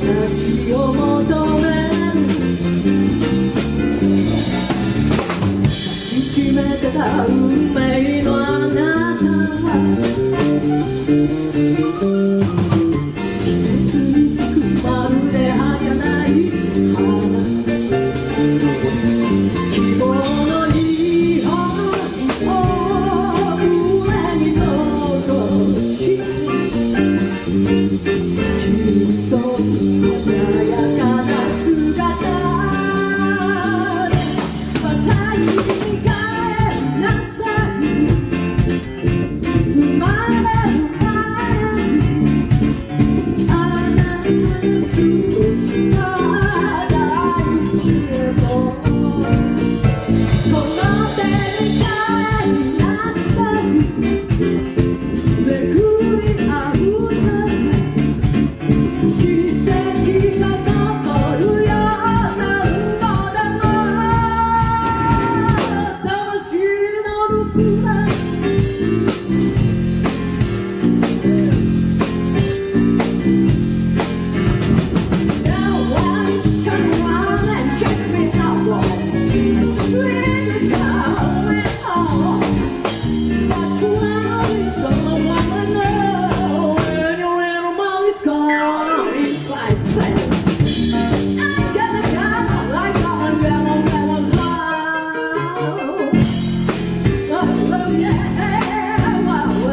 私を求め抱きしめてた運命のあなた季節に咲くまるで儚い花希望のいい花を胸に残し小さく鮮やかな姿で私に帰りなさい生まれる前にあなたが過ごした大地へとこの手に帰りなさい巡り合うため奇跡が起こるよ何度でも魂のルフランNow I turn around and check me out Swing it down and on But your love is all I wanna know When your little mouth is gone It's like staying I gotta come like a yellow cloud Oh yeah Well,